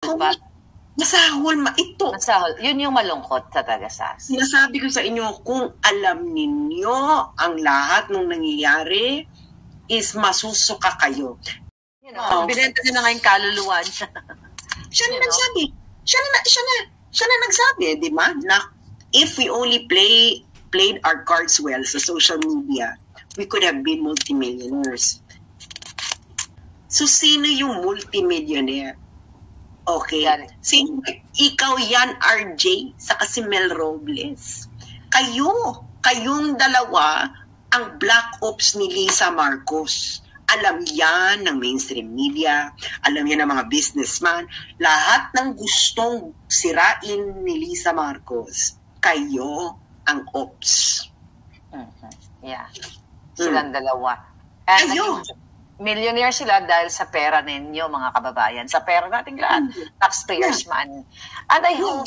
ba? Masahol ito. Masahol. Yun yung malungkot sa taga-SAS. Sinasabi ko sa inyo, kung alam ninyo ang lahat ng nangyayari, is masusuka kayo. You know, binenta niya na ngayong kaluluwan siya. Siya na nagsabi. Siya na nagsabi, di ba? Na if we only played our cards well sa social media, we could have been multimillionaires. So, sino yung multimillionaire? Okay. Sino? Ikaw yan, RJ, saka si Mel Robles. Kayong dalawa, ang black ops ni Lisa Marcos. Alam yan ng mainstream media, alam yan ng mga businessman, lahat ng gustong sirain ni Lisa Marcos, kayo ang ops. Yeah. Silang dalawa. And millionaire sila dahil sa pera ninyo, mga kababayan. Sa pera nating lahat. Taxpayers money. And I hope,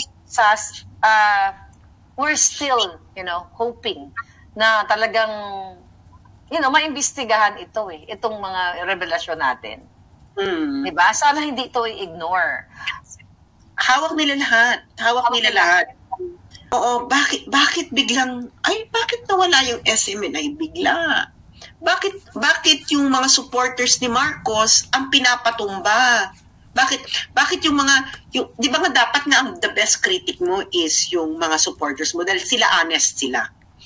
we're still, hoping na talagang, maimbestigahan ito itong mga revelasyon natin. Diba? Sana hindi ito i-ignore. Hawak nila lahat. Oo, bakit biglang, bakit nawala yung SMNI bigla? Bakit yung mga supporters ni Marcos ang pinapatumba? Bakit yung di ba nga dapat nga ang the best critic mo is yung mga supporters mo dahil sila honest sila.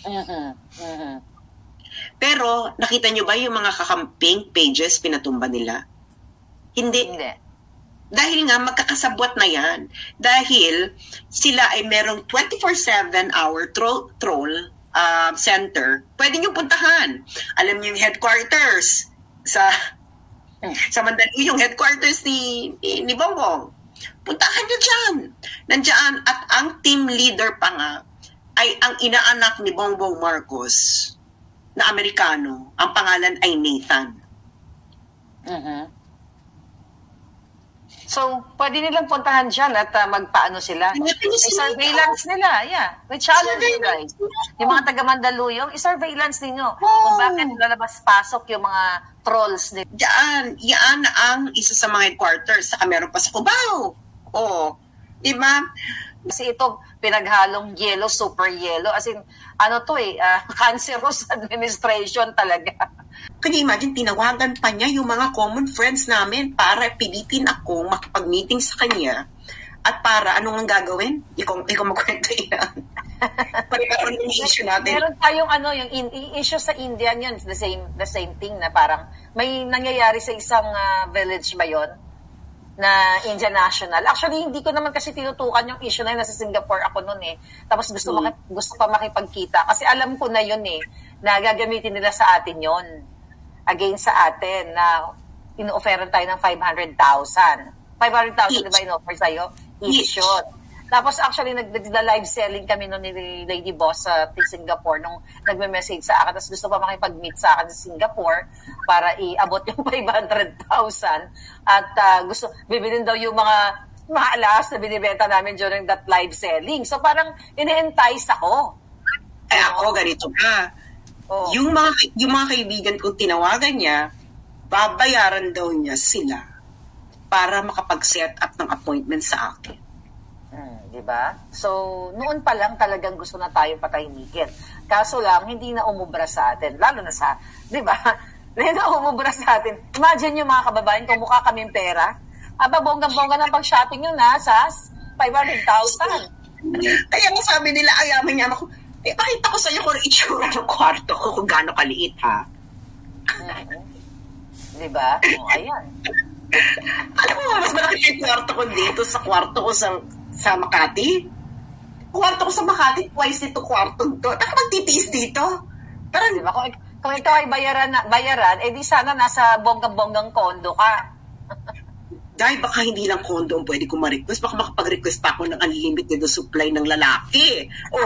Pero nakita nyo ba yung mga kakamping pages pinatumba nila? Hindi. Dahil nga magkakasabwat na yan. Dahil sila ay merong 24/7 hour troll center, pwede nyo puntahan. Alam niyo yung headquarters sa Mandaluyong, yung headquarters ni Bongbong. Puntahan nyo dyan. Nandiyan, at ang team leader pa nga ay ang inaanak ni Bongbong Marcos na Amerikano. Ang pangalan ay Nathan. So, pwede nilang puntahan dyan at magpaano sila. I-surveillance nila, We challenge you guys. Yung mga taga-Mandaluyong, i-surveillance ninyo kung bakit lalabas-pasok yung mga trolls nila. Yan ang isa sa mga headquarters. Saka meron pa sa Cubao. Diba? Kasi ito, pinaghalong yellow, super yellow. As in, cancerous administration talaga. Can you imagine, tinawagan pa niya yung mga common friends namin para pilitin ako makipag-meeting sa kanya at para anong ang gagawin? Ikaw magkwento yan. Parang yung issue natin. Meron tayong yung issue sa India yun, the same thing na parang may nangyayari sa isang village ba yun? Na Indian National. Actually, hindi ko naman kasi tinutukan yung issue na yun. Nasa Singapore ako noon Tapos gusto pa makipagkita. Kasi alam ko na yun na gagamitin nila sa atin yon against sa atin na ino-offeran tayo ng 500,000. 500,000 diba in-offer sa'yo? Each shot. Tapos actually, nag-live selling kami noon ni Lady Boss sa Singapore nung nagme-message sa akin. Tapos gusto pa makipag-meet sa akin sa Singapore para iabot yung 500,000. At bibilin daw yung mga alas na binibenta namin during that live selling. So parang ine-entice ako. Ako, ganito ka. Yung mga kaibigan kong tinawagan niya, babayaran daw niya sila para makapag-set up ng appointment sa akin. Diba? So, noon pa lang talagang gusto na tayong patahimikin. Kaso lang, hindi na umubra sa atin. Lalo na diba? Hindi na umubra sa atin. Imagine yung mga kababayan, kung mukha kaming pera. Bonggang-bongga ng pag-shopping yun Sas? 500,000. Kaya nga sabi nila, ayamin niya ako, pakita ko sa'yo kung itsura ng kwarto ko, kung gaano kaliit, ha? Diba? Ayan. Alam mo, mas malaki yung kwarto ko dito sa kwarto ko sa Makati. Kwarto ko sa Makati, twice dito kwarto to. Taka magtitiis dito. Pero diba, kung ikaw ay bayaran, di sana nasa bonggang-bonggang kondo ka. Dahil baka hindi lang kondo ang pwede ko ma-request. Baka makapag-request pa ako ng unlimited na supply ng lalaki.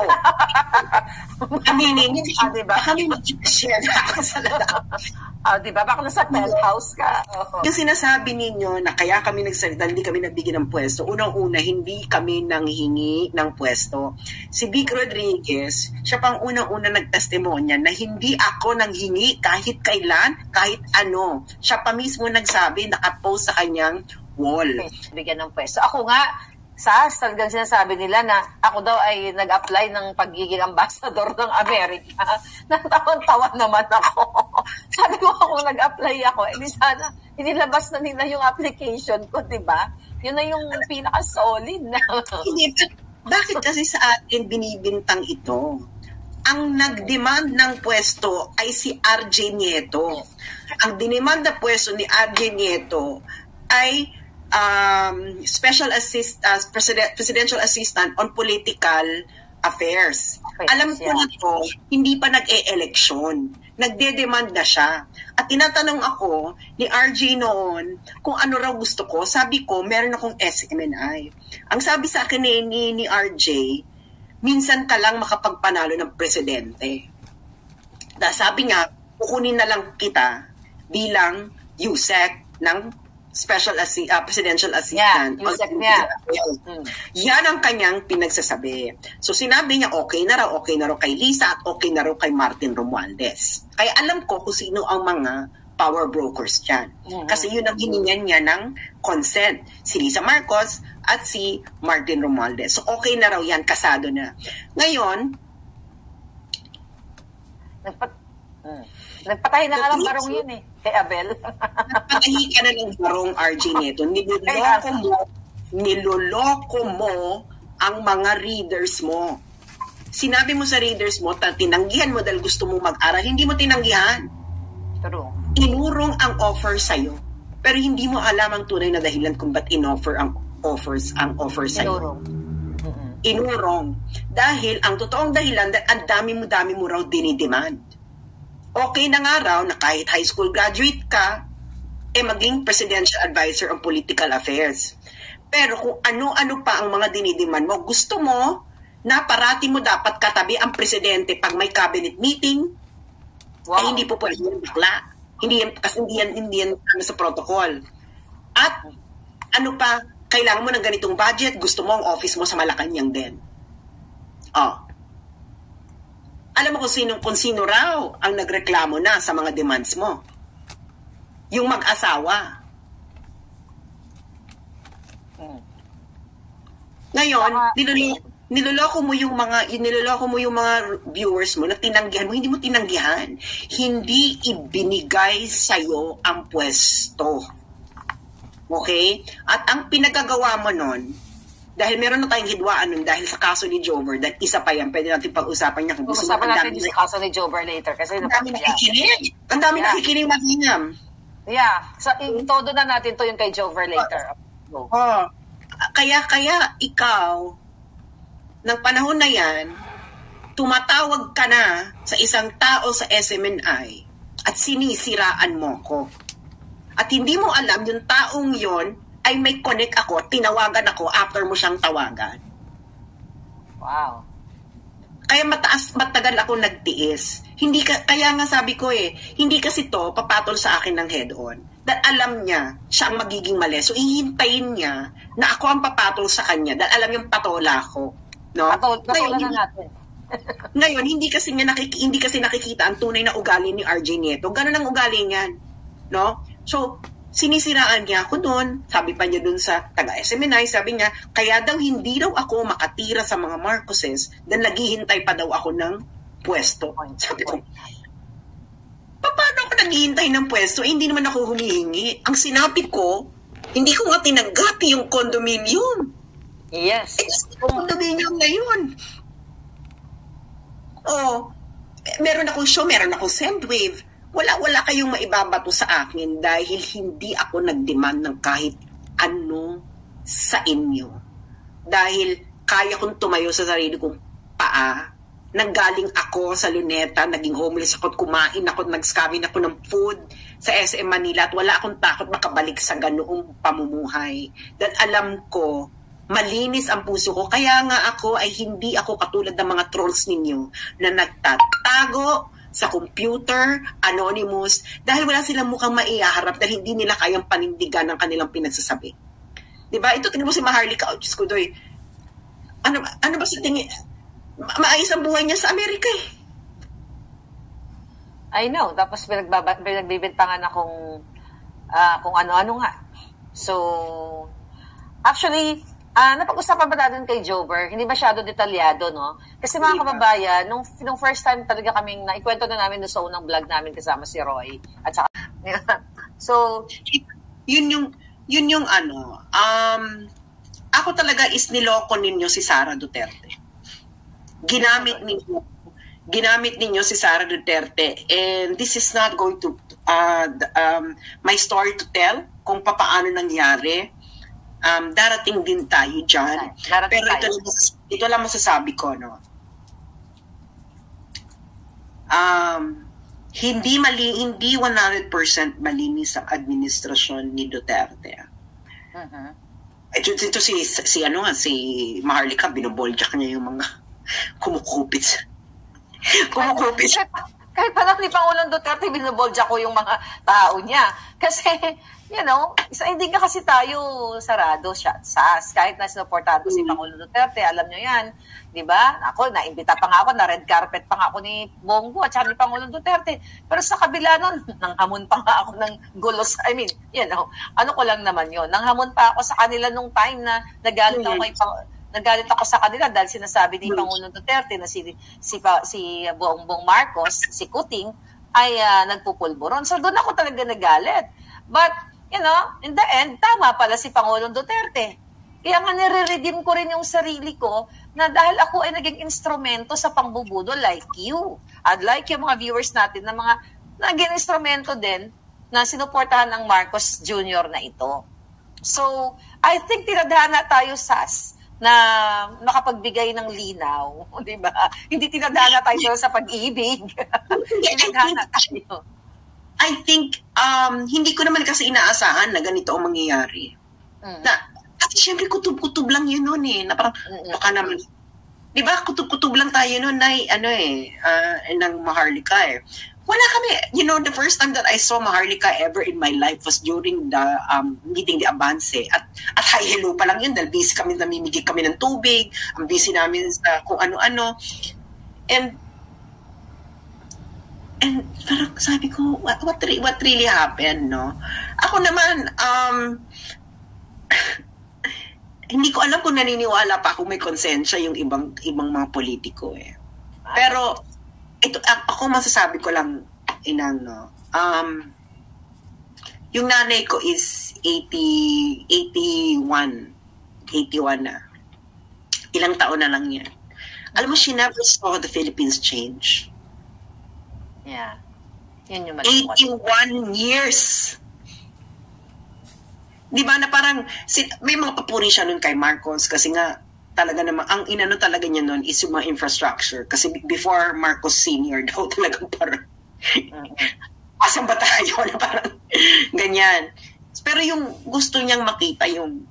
Aminin niyo, diba? Baka may mag-share na ako sa lalaki. Diba? Baka nasa penthouse ka. Yung sinasabi ninyo na kaya kami nagsalita, hindi kami nabigyan ng pwesto. Unang-una, hindi kami nanghingi ng pwesto. Si Vic Rodriguez, siya pang unang-una nagtestimonya na hindi ako nanghingi kahit kailan, kahit ano. Siya pa mismo nagsabi, nakapost sa kanyang wall. Bigyan ng pwesto. Ako nga, talagang sinasabi nila na ako daw ay nag-apply ng pagiging ambassador ng Amerika. Natawan-tawa naman ako. Sabi ko kung nag-apply ako, sana inilabas na nila yung application ko, di ba? Yun na yung pinaka-solid na. Hindi, bakit kasi sa atin binibintang ito? Ang nag-demand ng pwesto ay si RJ Nieto. Ang dinemand na pwesto ni RJ Nieto ay presidential assistant on political affairs. Alam ko na to, hindi pa nag-e-eleksyon. Nagde-demand na siya. At tinatanong ako ni RJ noon kung ano raw gusto ko. Sabi ko, meron akong SMNI. Ang sabi sa akin ni RJ, minsan ka lang makapagpanalo ng presidente. Sabi niya, kukunin na lang kita bilang USEC ng presidential assistant. Yeah, USEC niya. Yan ang kanyang pinagsasabi. So sinabi niya okay na raw kay Lisa at okay na raw kay Martin Romualdez. Kaya alam ko kung sino ang mga power brokers dyan. Kasi yun ang hiningan niya ng consent. Si Lisa Marcos at si Martin Romualdez. So okay na raw yan, kasado na. Ngayon, nagpatay na nga lang barong yun eh, kay Abel. Nagpatay ka na ng barong RJ Nieto. Niloloko mo ang mga readers mo. Sinabi mo sa readers mo, tinanggihan mo dahil gusto mo mag-aral, hindi mo tinanggihan. True. Inurong ang offer sa'yo. Pero hindi mo alam ang tunay na dahilan kung ba't in-offer ang offer sa'yo. Inurong. Dahil ang totoong dahilan, ang dami mo raw dinidemand. Okay na nga raw na kahit high school graduate ka, maging presidential advisor on political affairs. Pero kung ano-ano pa ang mga dinidiman mo, gusto mo na parati mo dapat katabi ang presidente pag may cabinet meeting, ay hindi po pwede yung bakla. Hindi yan sa protocol. At ano pa, kailangan mo ng ganitong budget, gusto mo ang office mo sa Malacanang din. Alam mo kung sino raw ang nagreklamo na sa mga demands mo. Yung mag-asawa. Ngayon, niloloko mo yung mga viewers mo na tinanggihan mo, hindi mo tinanggihan. Hindi ibinigay sa'yo ang pwesto. Okay? At ang pinagagawa mo nun, dahil meron na tayong hidwaan nun dahil sa kaso ni Jover, dahil isa pa yan, pwede natin pag-usapan niya. Pag-usapan natin yung kaso ni Jover later kasi ang dami nakikinig. Ang dami nakikinig makinam. Yeah. So, todo na natin to yung kay Jover later. Kaya ikaw, ng panahon na yan, tumatawag ka na sa isang tao sa SMNI at sinisiraan mo ko. At hindi mo alam yung taong yon ay may connect ako, tinawagan ako after mo siyang tawagan. Wow. Kaya matagal ako nagtiis. Kaya nga sabi ko hindi kasi to papatol sa akin ng head-on. Dahil alam niya, siya ang magiging mali. So, ihintayin niya na ako ang papatol sa kanya dahil alam niyang patola ako. No? Patola na natin. Ngayon, hindi kasi nakikita ang tunay na ugali ni RJ Nieto. Ganun ang ugali niyan. No? So, sinisiraan niya ako doon. Sabi pa niya doon sa taga-SMNI, sabi niya, kaya daw hindi daw ako makatira sa mga Marcoses dahil naghihintay pa daw ako ng pwesto. Sabi ko, paano ako naghihintay ng pwesto? Hindi naman ako humihingi. Ang sinabi ko, hindi ko nga tinanggap yung condominium. Yes. Condominium na yun. Meron akong show, meron akong Sendwave. Wala kayong maibabato sa akin dahil hindi ako nag-demand ng kahit ano sa inyo. Dahil kaya kong tumayo sa sarili kong paa. Nanggaling ako sa Luneta, naging homeless ako, kumain ako, nag-scamming ako ng food sa SM Manila at wala akong takot makabalik sa ganoong pamumuhay. Dahil alam ko, malinis ang puso ko. Kaya nga ako ay hindi ako katulad ng mga trolls ninyo na nagtatago sa computer, anonymous, dahil wala silang mukhang maiharap dahil hindi nila kayang panindigan ng kanilang pinagsasabi. Diba? Ito, tingnan mo si Maharlika, Diyos ko, doy. Ano ba sa tingin? Maayos ang buhay niya sa Amerika eh. I know. Tapos pinagbibintangan na kung ano-ano nga. So, actually, napag-usapan ba natin kay Jober, hindi masyado detalyado, no? Kasi mga kababayan, nung first time talaga kaming, naikwento na namin sa unang vlog namin kasama si Roy. At saka, so, yun yung ano, ako talaga is niloko ninyo si Sara Duterte. Ginamit ninyo si Sara Duterte, and this is not going to my story to tell kung paano nangyari. Darating din tayo dyan. Pero ito lang masasabi ko, no? Hindi 100% malinis ang administrasyon ni Duterte. Ito si Maharlika, binoboljak niya yung mga kumukupit. Kahit pa lang ni Pangulong Duterte, binobolja ko yung mga tao niya. Kasi, hindi ka kasi tayo sarado SAS. Kahit na sinuportado si Pangulong Duterte, alam nyo yan. Di ba? Ako, naimbita pa nga ako, na red carpet pa nga ako ni Bongo at saka ni Pangulong Duterte. Pero sa kabila nun, nanghamon pa nga ako ng gulos. Ano ko lang naman yun. Nanghamon pa ako sa kanila nung time na nagalit ako sa kanila dahil sinasabi ni Pangulong Duterte na si Bongbong Marcos, si Kuting, ay nagpupulburon. So doon ako talaga nagalit. But, in the end, tama pala si Pangulong Duterte. Kaya nga nire-redeem ko rin yung sarili ko na dahil ako ay naging instrumento sa pangbubudo like you. I'd like yung mga viewers natin na mga naging instrumento din na sinuportahan ng Marcos Jr. na ito. So, I think tinadhana tayo, SAS, na makapagbigay ng linaw, di ba? Hindi tinadhana tayo sa pag-ibig. Tinadhana tayo. I think, hindi ko naman kasi inaasahan na ganito ang mangyayari. Kasi syempre kutub-kutub lang yun nun eh. Na parang, baka naman, di ba, kutub-kutub lang tayo nun na, ng Maharlika eh. Wala kami, the first time that I saw Maharlika ever in my life was during the meeting the Avance. At hi hello pa lang yun dahil busy kami, namimigay kami ng tubig, ang busy namin sa kung ano-ano. And parang sabi ko, what really happened, no? Ako naman, hindi ko alam kung naniniwala pa kung may konsensya yung ibang mga politiko eh. Pero, ako masasabi ko lang, yung nanay ko is 81 na. Ilang taon na lang yan. Alam mo, she never saw the Philippines change. Yeah. Yun yung malungkot. 81 years. Di ba na parang, may mga papuri siya nun kay Marcos kasi nga, talaga naman, ang inano talaga niya nun is yung mga infrastructure. Kasi before Marcos Sr. daw talagang parang, asan ba tayo na parang ganyan. Pero yung gusto niyang makita yung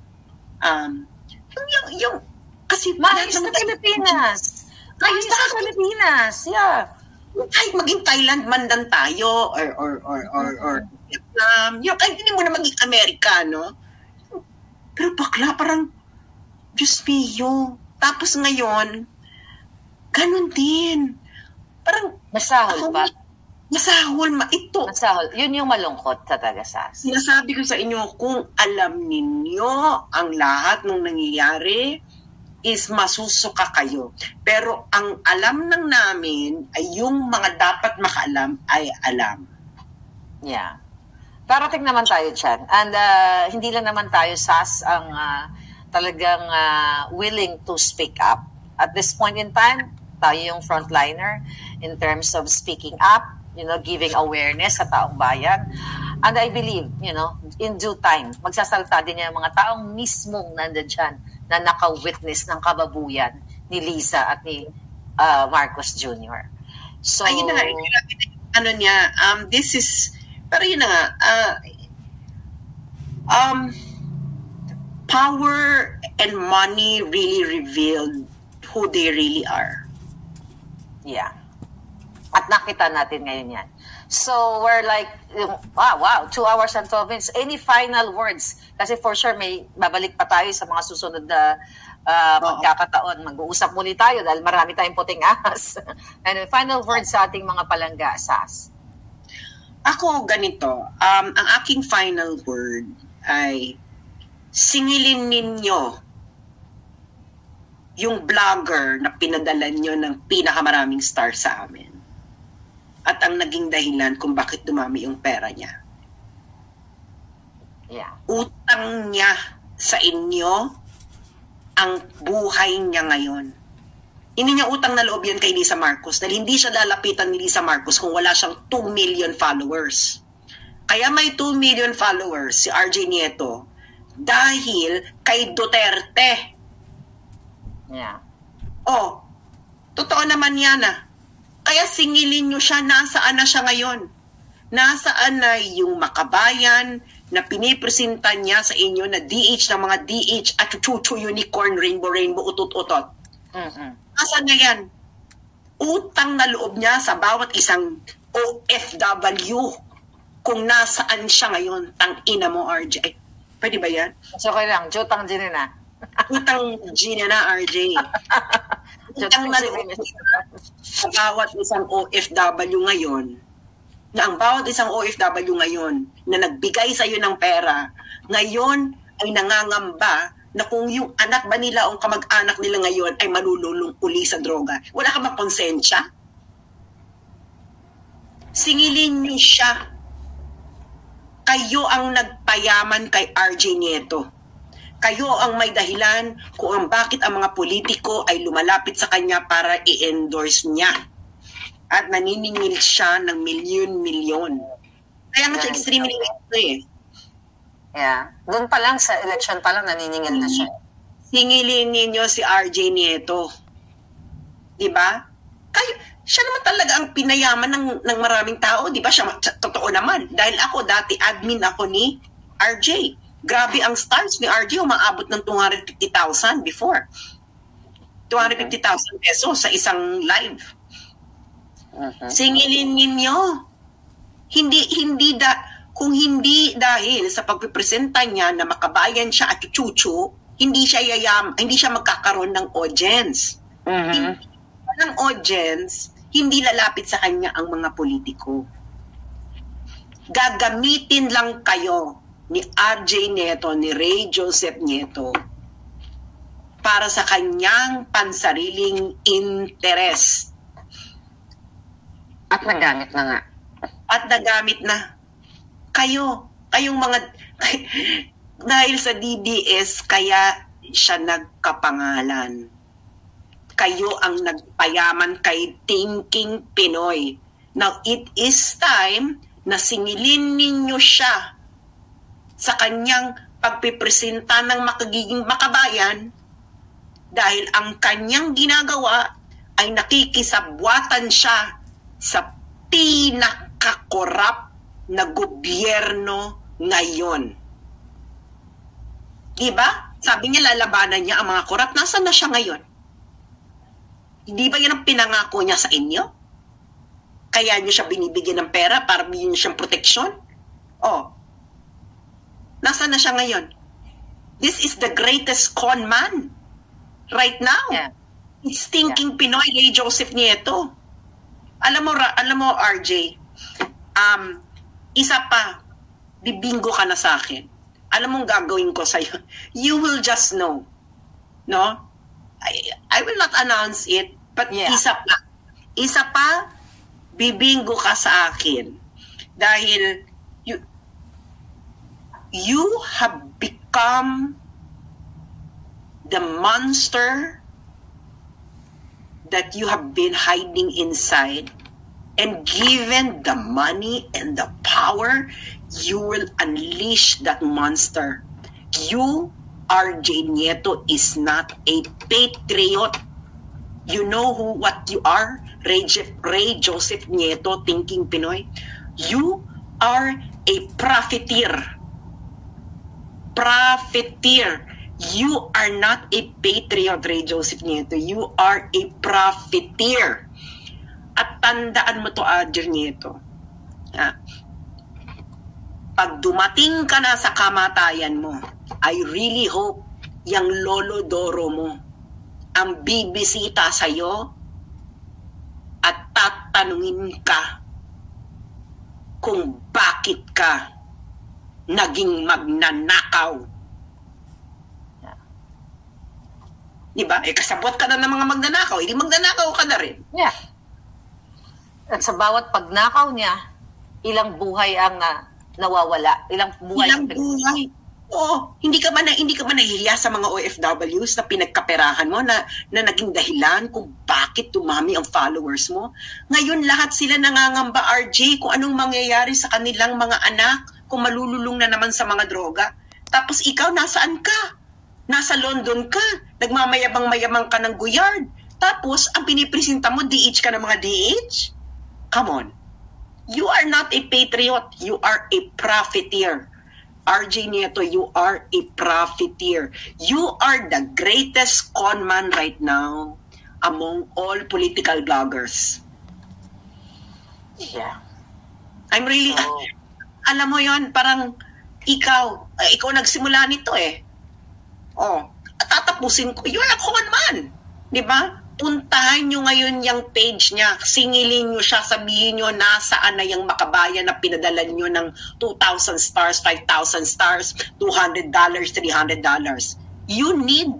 kasi maayos na Pilipinas. Maayos na Pilipinas. Yeah. Kahit maging Thailand man lang tayo or Vietnam, kahit hindi mo na maging Amerikano. Pero bakla parang Diyos mio. Tapos ngayon, ganun din. Parang, masahol pa. Masahol. Yun yung malungkot sa taga-SAS. Sinasabi ko sa inyo, kung alam ninyo ang lahat ng nangyayari, is masusuka kayo. Pero ang alam ng namin ay yung mga dapat makaalam ay alam. Yeah. Parating naman tayo dyan. And hindi lang naman tayo, SAS, ang talagang willing to speak up. At this point in time, tayo yung frontliner in terms of speaking up, giving awareness sa taong bayan. And I believe, in due time, magsasalta din yung mga taong mismong nandyan na naka-witness ng kababuyan ni Lisa at ni Marcos Jr. So, ayun na nga, this is, pero yun na nga, power and money really revealed who they really are. Yeah. At nakita natin ngayon yan. So, we're like, wow, 2 hours and 12 minutes. Any final words? Kasi for sure, may babalik pa tayo sa mga susunod na pagkakataon. Mag-uusap muli tayo dahil marami tayong puting ahas. And final words sa ating mga palangga, SAS. Ako, ganito. Ang aking final word ay singilin ninyo yung vlogger na pinadala nyo ng pinakamaraming star sa amin. At ang naging dahilan kung bakit dumami yung pera niya. Yeah. Utang niya sa inyo ang buhay niya ngayon. Hindi niya utang na loob yan kay Lisa Marcos dahil hindi siya lalapitan ni Lisa Marcos kung wala siyang 2 million followers. Kaya may 2 million followers si RJ Nieto dahil kay Duterte. Yeah. Oh, totoo naman yan Kaya singilin nyo siya, nasaan na siya ngayon? Nasaan na yung makabayan na pinipresenta niya sa inyo na DH ng mga DH at chuchu unicorn, rainbow, utot-utot? Nasaan na yan? Utang na loob niya sa bawat isang OFW kung nasaan siya ngayon. Tang-ina mo, RJ. Pwede ba yan? So, okay lang. Jutang din na. Utang Gina na, RJ. Utang na loob sa bawat isang OFW ngayon, na ang bawat isang OFW ngayon na nagbigay sa iyo ng pera, ngayon ay nangangamba na kung yung anak ba nila o kamag-anak nila ngayon ay malululong uli sa droga. Wala ka ba konsensya? Singilin niyo siya. Kayo ang nagpayaman kay RJ Nieto. Kayo ang may dahilan kung bakit ang mga politiko ay lumalapit sa kanya para i-endorse niya. At naniningil siya ng milyon-milyon. Kaya nga siya extremely Yeah. Doon pa lang, sa election pa lang, naniningil na siya. Singilin ninyo si RJ Nieto. Diba? Siya naman talaga ang pinayaman ng maraming tao. Diba? Siya, totoo naman. Dahil ako, dati admin ako ni RJ. Grabe ang stars ni RJ. Umaabot ng 250,000 before. 250,000 pesos sa isang live. Singilin ninyo. Kung hindi dahil sa pagpipresenta niya na makabayan siya at chuchu, hindi siya magkakaroon ng audience. Hindi ng audience, hindi lalapit sa kanya ang mga politiko. Gagamitin lang kayo ni RJ Nieto, ni Ray Joseph Nieto para sa kanyang pansariling interes. At nagamit na nga. At nagamit na. Kayong mga, dahil sa DDS, kaya siya nagkapangalan. Kayo ang nagpayaman kay Thinking Pinoy. Now, it is time na singilin ninyo siya sa kanyang pagpipresenta ng makagiging makabayan dahil ang kanyang ginagawa ay nakikisabwatan siya sa pinakakorap na gobyerno ngayon. Diba? Sabi niya lalabanan niya ang mga korap. Nasaan na siya ngayon? Hindi ba yan ang pinangako niya sa inyo? Kaya niyo siya binibigyan ng pera para bigyan niyo siyang proteksyon? Oh. Nasaan na siya ngayon? This is the greatest con man right now. Yeah. It's Thinking Pinoy, Ray Joseph Nieto. Alam mo RJ, isa pa, bibingo ka na sa akin. Alam mong gagawin ko sa'yo. You will just know. No? I will not announce it, but isa pa, bibingo ka sa akin. Dahil you have become the monster that you have been hiding inside, and given the money and the power, you will unleash that monster. You, RJ Nieto, is not a patriot. You know what you are? Ray Joseph Nieto, Thinking Pinoy. You are a profiteer. Profiteer. You are not a patriot, Ray Joseph Nieto. You are a profiteer. At tandaan mo to, RJ Nieto. Pag dumating ka na sa kamatayan mo, I really hope yung Lolo Doro mo ang bibisita sa'yo at tatanungin ka kung bakit ka naging magnanakaw Di ba? Kasabot ka na ng mga magnanakaw, hindi magnanakaw ka na rin. Yeah. At sa bawat pagnakaw niya, ilang buhay ang nawawala. Ilang buhay. Oo, hindi ka ba nahihiya sa mga OFWs na pinagkaperahan mo na naging dahilan kung bakit dumami ang followers mo? Ngayon lahat sila nangangamba, RJ, kung anong mangyayari sa kanilang mga anak kung malululong na naman sa mga droga. Tapos ikaw, nasaan ka? Nasa London ka. Nagmamayabang-mayabang ka ng Guyard. Tapos, ang pinipresenta mo, DH ka ng mga DH? Come on. You are not a patriot. You are a profiteer. RJ Nieto, you are a profiteer. You are the greatest conman right now among all political bloggers. Yeah. I'm really, alam mo yon, parang ikaw nagsimula nito eh. Oh, tatapusin ko. You're a conman. Di ba? Puntahan nyo ngayon yung page niya, singilin nyo siya, sabihin nyo nasaan na yung makabayan na pinadala nyo ng 2,000 stars, 5,000 stars, $200, $300. You need,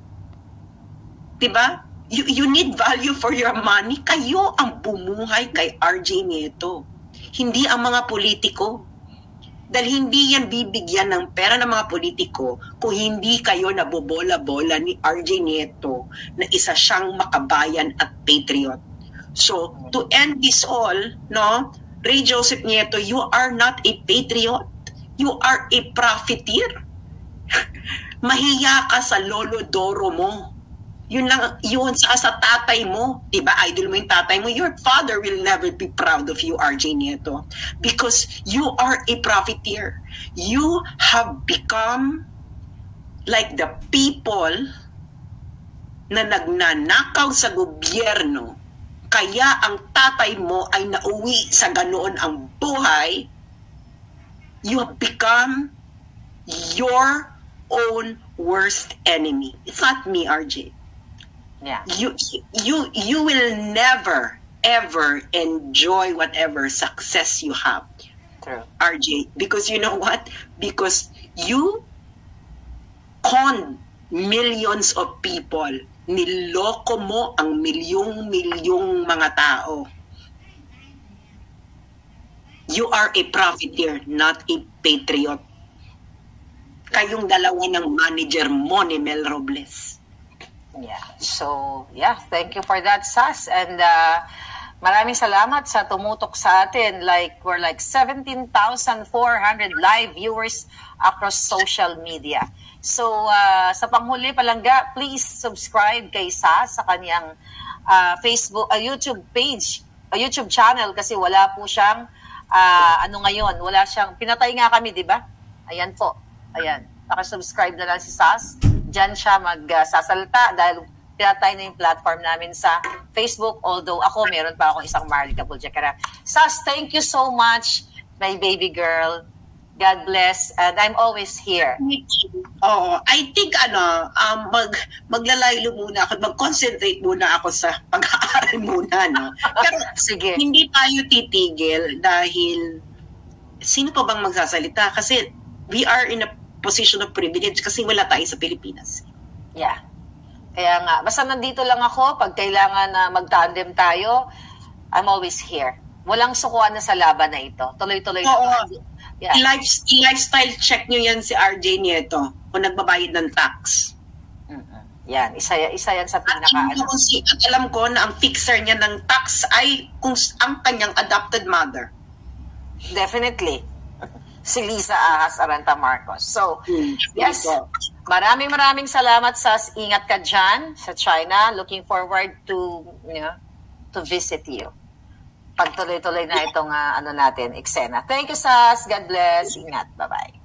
diba? You need value for your money. Kayo ang bumuhay kay RJ Nieto. Hindi ang mga politiko. Dahil hindi yan bibigyan ng pera ng mga politiko kung hindi kayo nabobola-bola ni RJ Nieto na isa siyang makabayan at patriot. So, to end this all, no, Ray Joseph Nieto, you are not a patriot. You are a profiteer. Mahiya ka sa lolo Doro mo. Yun lang, yun sa tatay mo. Diba, idol mo yung tatay mo. Your father will never be proud of you, RJ Nieto. Because you are a profiteer. You have become like the people na nagnanakaw sa gobyerno. Kaya ang tatay mo ay nauwi sa ganoon ang buhay. You have become your own worst enemy. It's not me, RJ. Yeah. You will never ever enjoy whatever success you have. True. RJ, because you know what? Because you con millions of people. Niloko mo ang milyong-milyong mga tao. You are a profiteer, not a patriot. Kayong dalawa ng manager mo ni Mel Robles. Yeah. So, yeah, thank you for that, Sas. And maraming salamat sa tumutok sa atin. We're like 17,400 live viewers across social media. So, sa panghuli palangga, please subscribe kay Sas sa kanyang YouTube page, YouTube channel kasi wala po siyang ngayon, wala siyang pinatay nga kami, 'di ba? Ayan po. Ayan. Paki-subscribe na lang si Sas. Diyan siya magsasalta dahil pinatay na yung platform namin sa Facebook. Although ako, meron pa akong isang Marlica Buljakara. Sas, thank you so much, my baby girl. God bless. And I'm always here. Oo. I think, maglalaylo muna ako, mag-concentrate muna ako sa pag-aaral muna, no? Pero sige, hindi tayo titigil dahil sino pa bang magsasalita? Kasi we are in a position of privilege kasi wala tayo sa Pilipinas. Yeah. Kaya nga, basta nandito lang ako, pag kailangan na mag-tandem tayo, I'm always here. Walang sukuan na sa laban na ito. Tuloy-tuloy na ito. Yeah. Lifestyle check nyo yan si RJ Nieto kung nagbabayad ng tax. Yan, isa yan sa pinaka. At alam ko na ang fixer niya ng tax ay ang kanyang adopted mother. Definitely. Si Lisa Ahas Aranta Marcos. So, yes, maraming salamat, Sas. Ingat ka dyan sa China. Looking forward to visit you. Pagtuloy-tuloy na itong natin, eksena. Thank you, Sas. God bless. Ingat. Bye-bye.